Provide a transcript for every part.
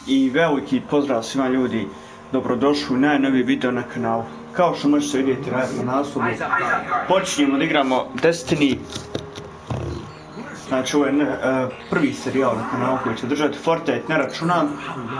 i veliki pozdrav svima ljudi, dobrodošli u najnoviji video na kanalu. Kao što možete vidjeti na naslovu, počinjemo da igramo Destiny. Znači ovo je prvi serijal na kanalu koji će držati, Fortnite ne računam.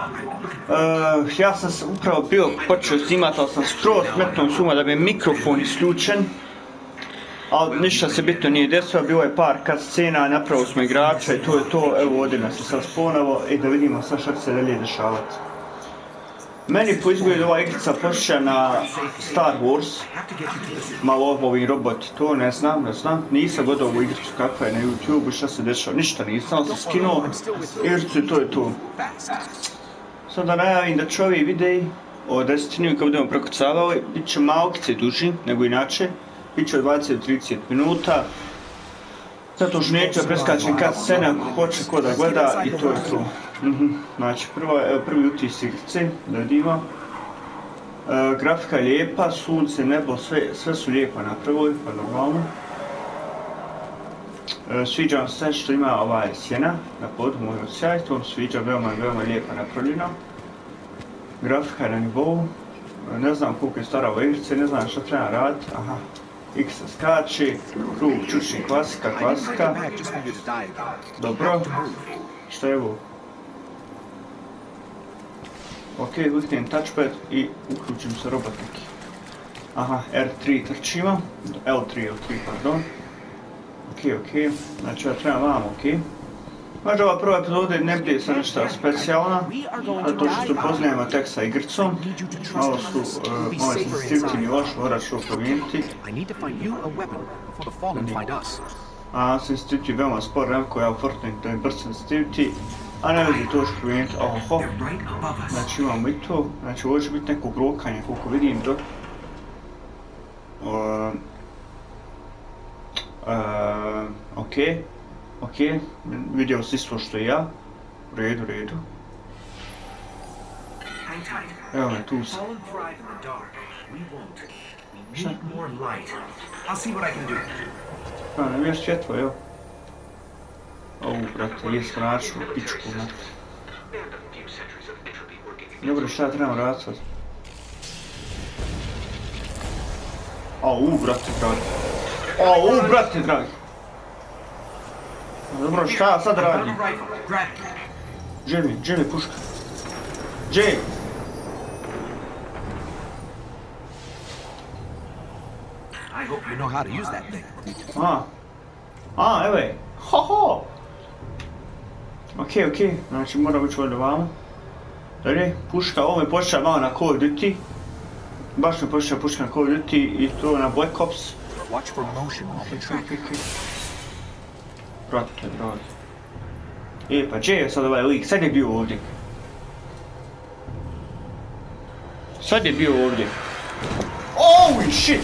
Ja sam upravo bio počeo snimati, ali sam skroz smetnuo suma da bi mikrofon isključen. Ali ništa se bitno nije desilo, bilo je par cutscena, napravili smo igrača i to je to. Evo ovdje nas je sad sponovo i da vidimo sad šta će se dalje dešavati. Meni po izgledu ova igrica počeća na Star Wars, malo ovi roboti, to ne znam, nisam gledao ovu igricu kakva je na YouTube, šta se dešava, ništa nisam, sam skinuo igricu i to je to. Sad da najavim da će ovi videi o Destiny kad budemo prekucavali, bit će malkice duži nego inače, bit će od 20-30 minuta, zato što neću da preskačem kad scena ako hoće ko da gleda i to je to. Znači prvi utis igrice, da vidimo. Grafika je lijepa, sunce, nebo, sve su lijepo napravili, pa normalno. Sviđa vam se što ima ovaj sjena na podu, moj osjaj, to vam sviđa, veoma lijepo napravljeno. Grafika je na nivou, ne znam koliko je stara ova igrica, ne znam što treba raditi, aha. X skače, krug, čučni, klasika. Dobro, šta je ovo? Ok, kliknem touchpad i uključim se robot neki. Aha, R3 trčimo, L3, pardon. Ok, znači ja trebam vam, ok. Možda ova prva epizoda ne bude sad nešto specijalna, zato što se upoznajemo tek sa igricom. Malo su sensitivity mi loš, morat ću promijeniti. Sensitivity veoma spor, nemako ja u Fortnite da je brz sensitivity, a ne vidi to što promijeniti. Oho, znači imamo i to, znači ovo će biti neko grokanje koliko vidim dok. Ok, vidio si isto što i ja, u redu. Evo me, tu sam. Šta? Ne vidiš svjetlo, evo. Ovu, brate, je strašno, pičku, brate. Dobro, šta trebamo raditi sad? Brate, dragi. Dobro, šta sad radim? Jimmy, puška. Jay! Evo je. Ho! Ok, znači moram ići ovdje vamo. Dalje, puška, ovo me počeća malo na Call of Duty. Baš me počeća puška na Call of Duty i to na Black Ops. Ok. Brate. Pa Jay je sad ovaj lik, sad je bio ovdje. Holy shit!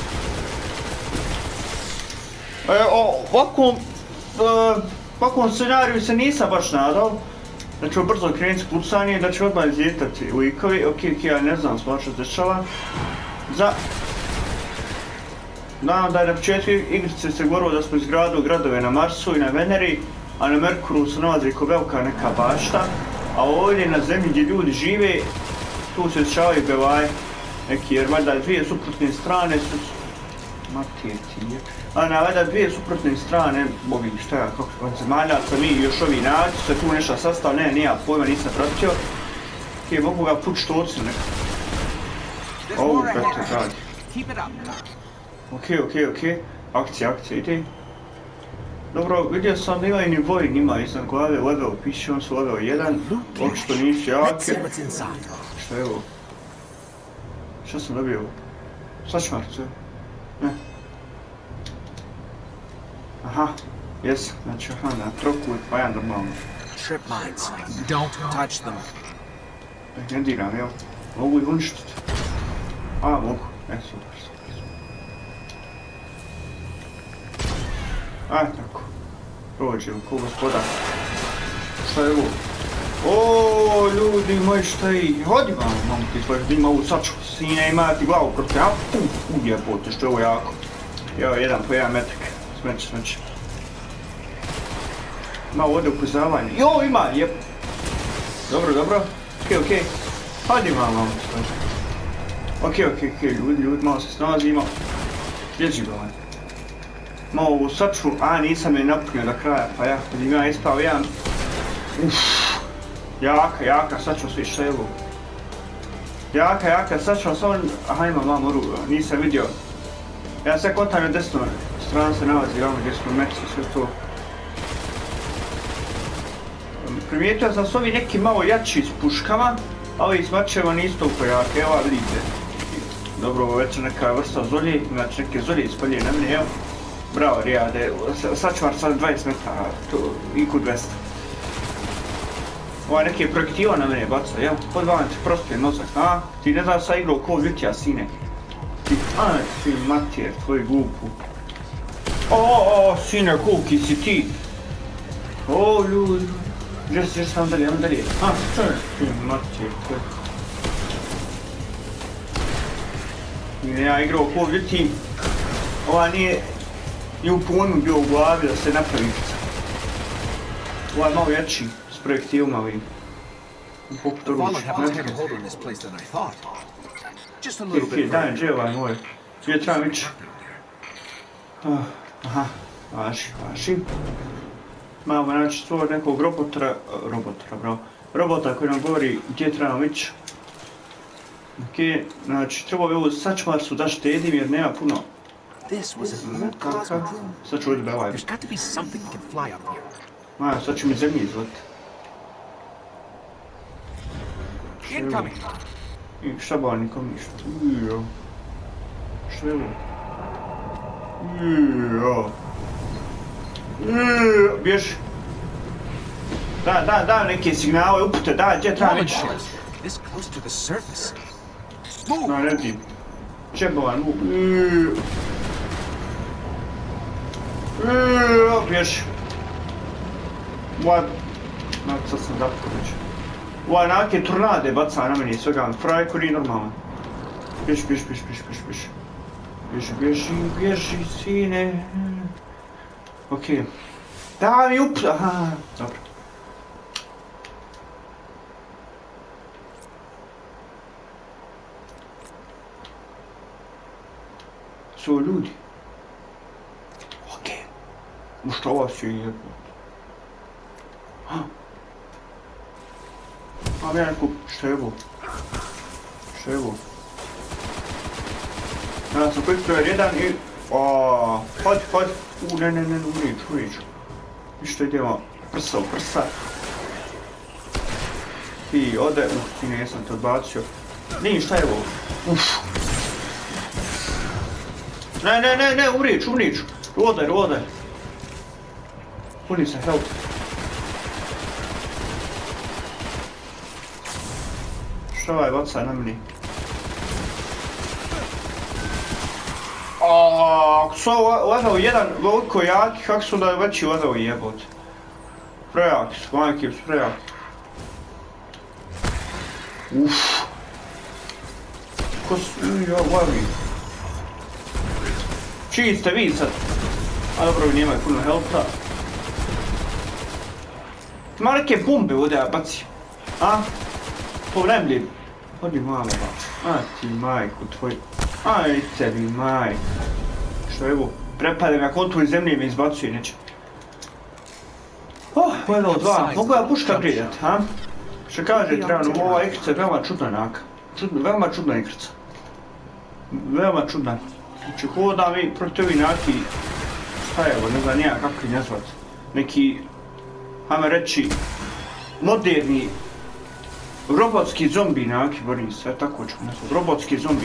Ovakvom scenariju se nisam baš nadao. Da ćemo brzo krenuti pucanje, da će odmah izvjetati likovi. Ok, ja ne znam što se dešava. Znam da je na početku igrice se govorilo da smo izgradili gradove na Marsu i na Veneri, a na Merkuru se nalazi ko velika neka bašta, a ovdje na zemlji gdje ljudi žive, tu se dešavaju bevaje neki, jer valjda dvije suprotne strane su... valjda dvije suprotne strane, ovih šta ja, kako zemaljaca, mi još ovi naći se tu nešto sastav, nija pojma, nisam pratio. Ok, mogu ga puć tocu nekako. Ovo, brate, dragi. Ok, akcija ide. Dobro, vidio sam da ima i nivoj njima iznad glave, level piše, on su level 1, očito nisu jake. Šta je ovo? Šta sam dobio? Sačmarcu? Ne. Aha, jesam, znači na troku i pa ja normalno. Ne diram, jel? Mogu ih uništiti. Mogu, super. Tako. Prođemo ko gospodar. Šta je ovo? Ljudi moji, šta je? Hodi vam, momci, tvoj ima ovu sačku sine, imati glavu protiv. Ujebote, što je ovo jako. Evo, 1 po 1 metak. Smeće. Ima ovdje upozavanje. Ima, jep. Dobro, dobro. Okej. Hadi malo. Okej, ljudi, malo se snalazimo. Bježi go. Malo ovu saču, a nisam je napunio do kraja, pa ja, vidim ja ispao jedan. Jaka, saču svi što je ovo. Jaka, saču samo, aha ima malo oruga, nisam vidio. Ja sad kontam na desnoj strani se nalazi, ono gdje smo meci, sve to. Primijetio sam s ovi neki malo jači s puškama, a ovi s mačeva nisu toliko jake, evo vidite. Dobro, ovo već neka vrsta zolje, znači neke zolje ispalje na mene, evo. Bravo Rijade, sačuvar sad 20 metara, to IQ 200. Ovaj neki projektiva na mene baca, evo, podvavam ti prospije mozak, a? Ti ne znaš sa igrao Call of Duty-a, sine. Ti mater, tvoj glupu. Sine, koliki si ti? Ljudi. Gdje sam dalje, što je? Ti mater, tvoj. Nije ja igrao Call of Duty. Ova nije u pojmu bio u glavi da se napravi igrica. Ova je malo jači s projektivima ovim. Poput oruča. Daj, gdje je ovaj moj? Gdje trebam ići? Aha, važi. Malo naći stvor nekog robota koji nam govori gdje trebam ići. Okej, znači trebao bi ovu sačvarcu da štedim jer nema puno. Sad ću ovdje ovaj. Sad ću mi zemlji izvati. Šta ba nikom ništa? Što je ovo? Bježi. Da neke signale, upute, gdje trebam ići? Ne vidim. Čebovan, bježi. Sad sam zapko već. Ova nake tornade baca na meni svega, fraj ko nije normalan. Bježi, sine. Okej. Da mi aha, dobro. Su ljudi. Okej. Što ovo si jebno? Mam ja neku števu. Ja sam quick player 1 i... Hodi. Ne, uriću. Išto idemo prsa. I ode, ti nisam te odbacio. Nije, šta je ovo? Ne, uriću. Rodaj. Puni se, help. Što ovaj baca na meni? Ako su level 1 veliko jaki, kako su da je veći level jebot? Prejaki su, majke su prejaki. Ko su, glavi. Čiji ste vi sad? A dobro, vi nemaju puno helpa. Ima neke bombe ovdje ja bacim. To vremljiv. Hodi malo ba. Ti majku tvoj. Aj tebi majku. Što je ovo? Prepadem ja kontu iz zemlje i me izbacuje neće. Level 2. Mogu ja puška prijet, ha? Što kaže trebno, ova igrica je veoma čudna naka. Veoma čudna igrica. Veoma čudna. Znači hodam i protiv ovi naki... Šta je ovo, ne znam nijak kako ih nazvat. Neki, hajme reći, moderni robotski zombi naki, borim se, tako ću nazvat. Robotski zombi.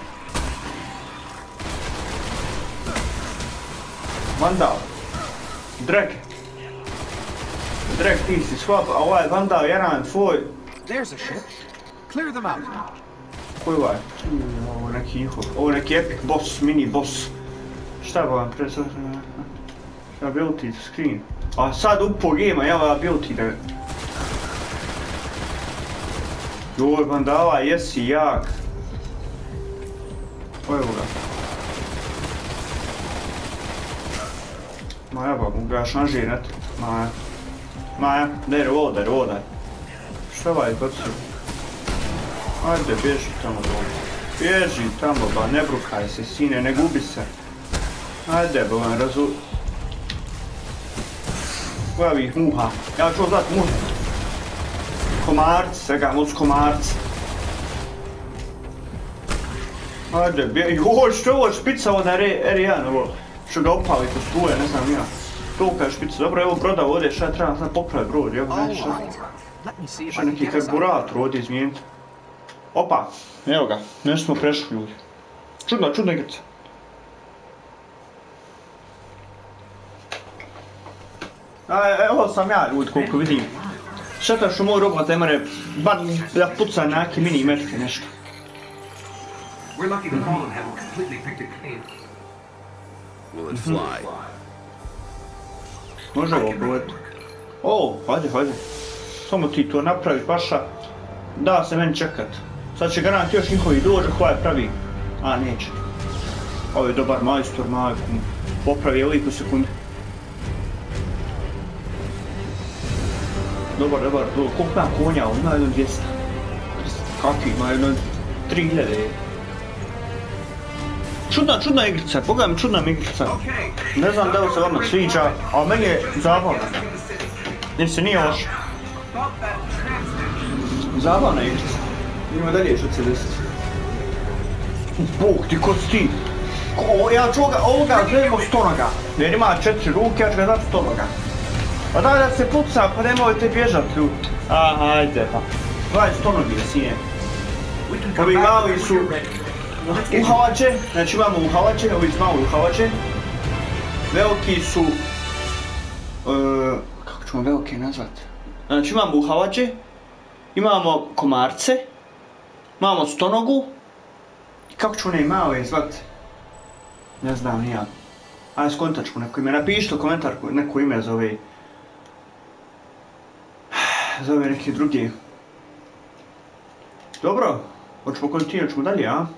Vandal. Drek, ti si swap, a ovaj Vandal jedan tvoj. There's a ship. Clear them out. Koji ovaj? Ovo neki njihov, ovo neki epic boss, mini boss. Šta bi vam pre sad... Ability screen. A sad upo gema, evo ability da... Joj Vandala, jesi jak. Evo ga. Maja ba, mogu ga šanžirat. Maja, ne rodaj. Šta ovaj gocu? Ajde, bježi tamo dole. Bježi tamo, ba, ne brukaj se, sine, ne gubi se. Ajde, ba, vam Koja ovih muha? Ja ću zvat muha. Komarci, svega, moc komarci. Ajde, bježi. Joj, što je ovo špica, ovo na R1, ovo. Što ga opali ko struje, ne znam ja. Tolika je špica. Dobro, evo broda ovdje, šta treba sad popraviti brod, evo, ne, šta neki karburator ovdje izmijeniti. Opa, evo ga, nešto smo prešli ljudi. Čudna igrica. Evo sam ja ljudi koliko vidim. Šteta što moj robot ne more bar da puca na neke mini mečke nešto. Može ovo provjeti. O, hajde. Samo ti to napravi paša. Da se meni čekat. Sad će garant još njihovi dođe koja je pravi. A, neće. Ovo je dobar majstor, majkom. Popravi je liku sekundu. Dobar, koliko ima konja? Ima jedno 200. Kakvi, ima jedno 3000. Čudna igrica, boga mi čudna igrica. Ne znam da li se vama sviđa, ali meni je zabavna. Jer se nije loša. Zabavna igrica. Idemo dalje što će desiti. Bog ti, ko si ti? Ja ću ovoga zovemo Stonoga. Jer ima 4 ruke, ja ću ga zvati Stonoga. Pa daj da se puca, pa nemojte bježat ljudi. Ajde pa. Gledaj Stonogi je sine. Ovi glavi su uhavače, znači imamo uhavače, ovi su malo uhavače. Veliki su... kako ćemo velike nazvati? Znači imamo uhavače, imamo komarce, imamo Stonogu. I kako ću one male zvati? Ne znam, nijak. Ajde skontat ću neko ime, napišite u komentar neko ime za ove... za ove neke druge. Dobro, hoćemo kontinuat ćemo dalje, a?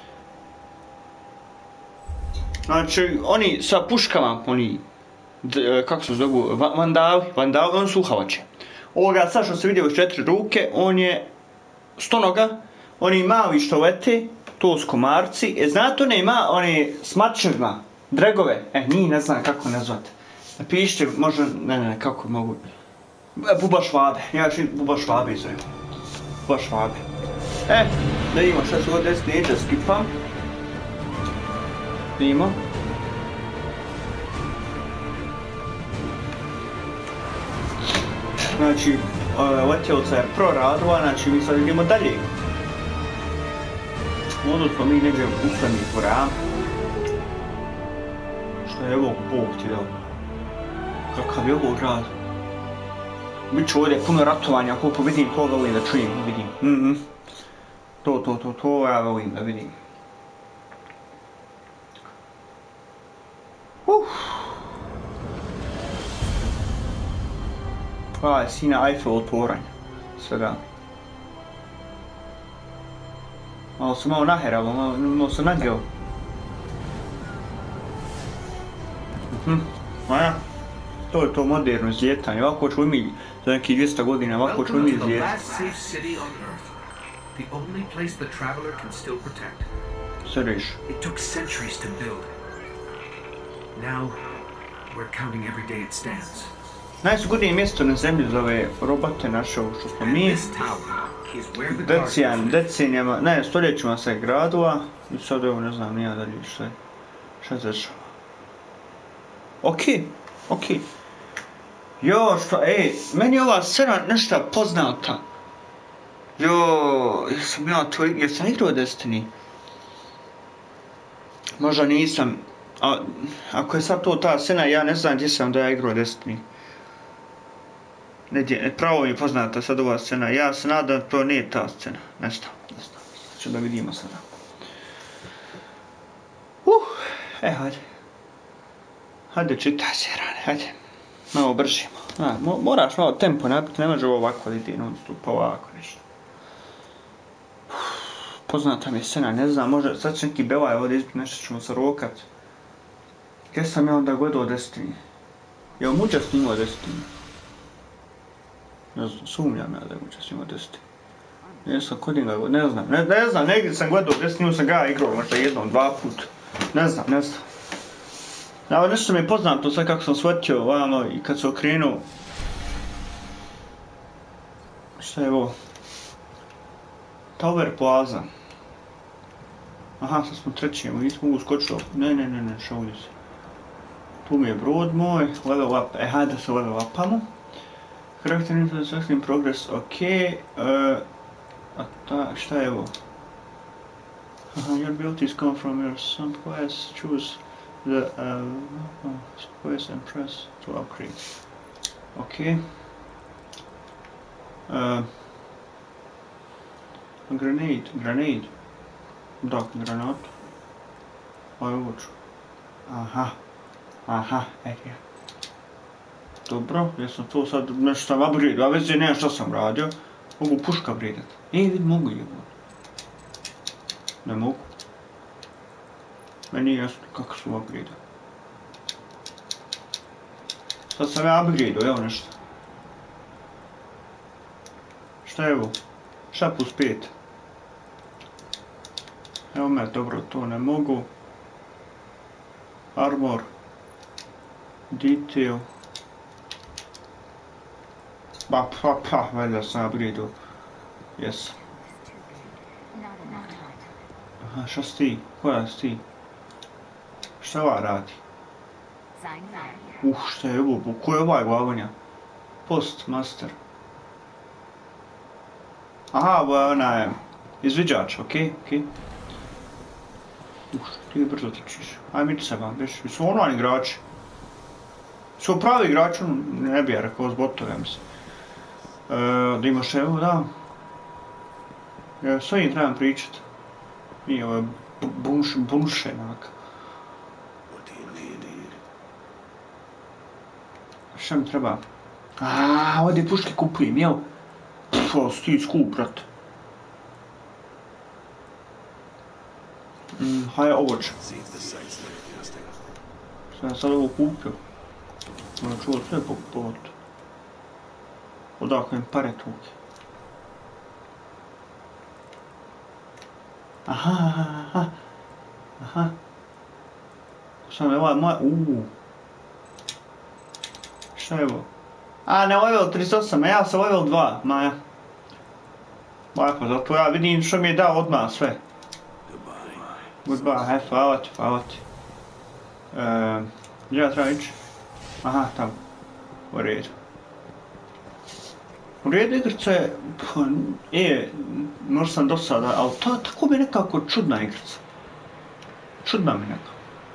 Znači, oni sa puškama, oni, kako se zovu, vandali, oni su uhavače. Ovoga sad što se vidio s 4 ruke, on je Stonoga, oni mali što lete, to su komarci, znate one s mačevima, dregove, njih ne znam kako nazvati. Napišite, možda, ne, kako mogu. Buba švabe, ja ću buba švabe zovem. Buba švabe. Da vidimo šta se ovdje desiti, neće skipam. Vidimo. Znači, letjelica je proradila, znači mi sad idemo dalje. Onda smo mi negdje ustavni dvora. Što je ovo Bog ti dao? Kakav je ovo grad? Biće ovdje puno ratovanja, koliko vidim, to volim da čujem, vidim. To ja volim da vidim. Hvala je sina Eiffel toranj, svega. Malo sam malo naheralo, malo sam nageo. Maja, to je to moderno izljetanje, ovako ću mi za nekih 200 godina, ovako ću mi izljetati. Sve reći. Najsigurnije mjesto na zemlji za ove robote naše što smo mi. Decenijama, ne, stoljećima se je gradila i sad evo ne znam nija dalje šta je zašao. Okej. Jo, što, meni je ova scena nešto poznata. Jesam igrao Destiny? Možda nisam. Ako je sad to ta scena, ja ne znam gdje sam da ja igrao Destiny. Pravo mi je poznata sad ova scena, ja se nadam da to nije ta scena. Ne znam. Što da vidimo sada. Hajde. Hajde čitaj se, Rane, hajde. Malo bržimo. Moraš malo tempo napiti, ne može ovako da ide non stop, ovako nešto. Poznata mi je scena, ne znam, može, sad će neki belaj ovdje izbiti, nešto ćemo se rokat. Gdje sam ja onda gledao Destiny? Jel muđa snimao Destiny? Ne znam, sumnjam ja da će s njima desiti. Jesam kod njega, ne znam, negdje sam gledao, gdje s njim sam ga igrao možda jednom, 2 put. Ne znam. Ja, nešto mi je poznato sad kako sam shvatio ovamo i kad se okrenuo. Šta je ovo? Tower Plaza. Aha, sad smo treći, nismo uskočili. Ne, šta ovdje se. Tu mi je brod moj, level up, hajde da se level upamo. Character in progress, ok. Šta je ovo? Your abilities come from your sub class, choose the quest and press to upgrade. Ok. Grenade. Da, granat. Ovo je uvoču. Aha, ja. Dobro, jesam to sad nešto sam upgrade, a već nema što sam radio. Mogu puška upgradeat. Vid mogu jebati. Ne mogu. Meni nije jasno kako su upgrade. Sad sam ja upgrade-o, evo nešto. Šta je ovo? Šta plus 5? Evo me, dobro, to ne mogu. Armor. Detail. Valjda sam upgrade-o. Jesam. Aha, šta si ti? Koja si ti? Šta ova radi? Šta je ovo? Ko je ovaj glavanja? Postmaster. Aha, ovo je onaj izviđač, okej. Ti brzo trčiš. Aj, miči se vam, biš. Su online igrači. Su pravi igrači, ne bi ja rekao s botove, mislim. Da imaš evo, da. Ja sve im trebam pričat. Nije ovo bunše, onak. Šta mi treba? Ovdje puške kupujem, jel? Ovo si ti skup, brate. Hajde, ovo će. Šta ja sad ovo kupio? Ono čuo sve po povodu. Odakle im pare tuke. Aha. Šta je ovaj moja... Šta je ovo? Ne, level 38, a ja sam level 2, Maja. Lako, zato ja vidim što mi je dao odmah sve. Goodbye, hvala ti. Gdje ja treba ići? Aha, tamo. U redu. U redu igrice, možda sam do sada, ali to tako mi je nekako čudna igrica. Čudna mi nekako.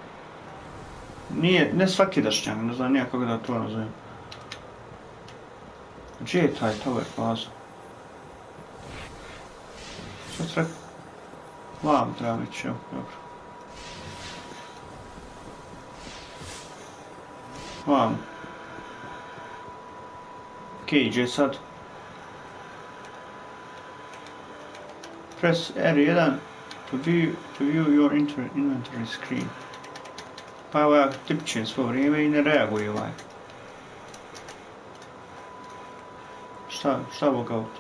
Nije, ne svakidašnja, ne znam nije kako da to nazovem. Gdje je taj Tower Plaza? Šta se rekao? Vam trebam ići, evo, dobro. Vam. Okej, gdje je sad? Press R1 to view your inventory screen. Pa evo ja tipčem svo vrijeme i ne reaguje ovaj. Šta Boga auto?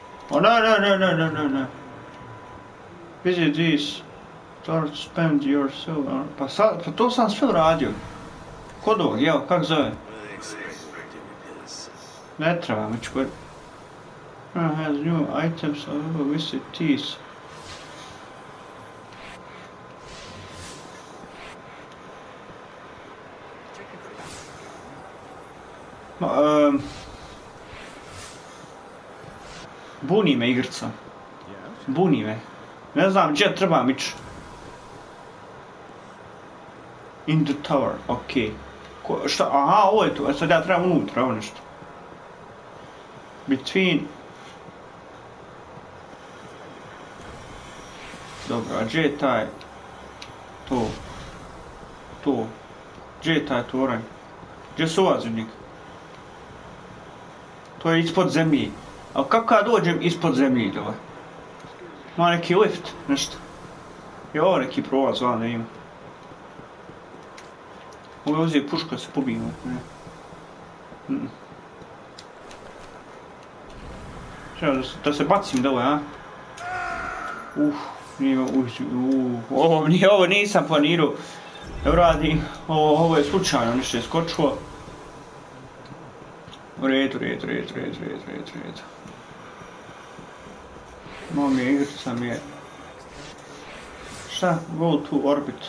Ne. Visit this. Start spend yourself. Pa to sam sve uradio. Kod ovog, evo, kak zove? Ne treba mi čuvar. Has new items, visit these. Buni me igrca. Buni me. Ne znam gdje trebam ići. In the tower, okej. Šta? Aha, ovo je tu. Sad ja trebam unutra, ovo nešto. Between... Dobro, a gdje je taj... To. Gdje je taj toranj? Gdje se ulazi u njega? To je ispod zemlji. Ali kako ja dođem ispod zemlji dole? Ima neki lift, nešto. Je ovo neki prolaz, vam da ima. Mogu uzeti pušku da se pobijemo, ne? Treba da se bacim dole, a? Ovo nisam planirao da uradim. Ovo je slučajno nešto je skočilo. U redu. Mom je igrica mi je... Šta? Go to orbit.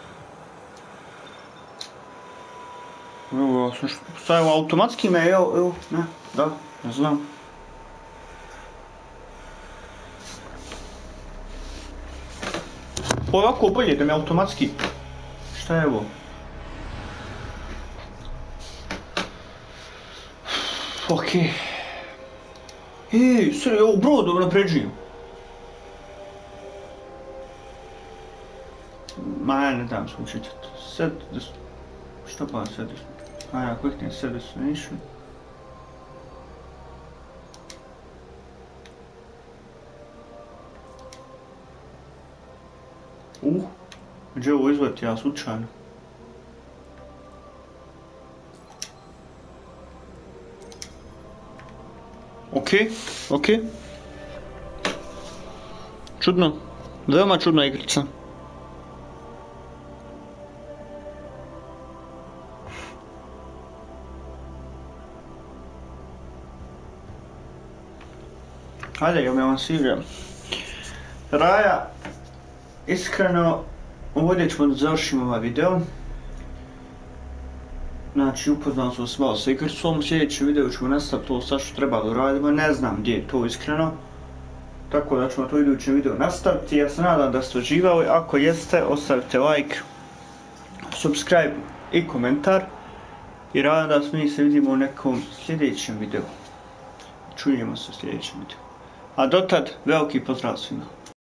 Evo, sam stavio automatski me, evo, ne znam. Ovako bolje da mi automatski... Šta je ovo? Okej. Sad je ovo brod napređujem. Ne dam se učitati. Sad... Što pa sad? Ja kliknem set destination. Gdje ovo izvati ja slučajno? Okej. Čudno. Veoma čudna igrica. Hajde, ja me avansiram. Raja, iskreno, ovdje ćemo da završimo ovaj video. Znači, upoznao sam se malo sa igricom, u sljedećem videu ćemo nastaviti to sad što treba da uradimo, ne znam gdje je to iskreno. Tako da ćemo to u idućem videu nastaviti, ja se nadam da ste uživali, ako jeste, ostavite like, subscribe i komentar. I nadam da mi se vidimo u nekom sljedećem videu. Čujemo se u sljedećem videu. A dotad, veliki pozdrav svima.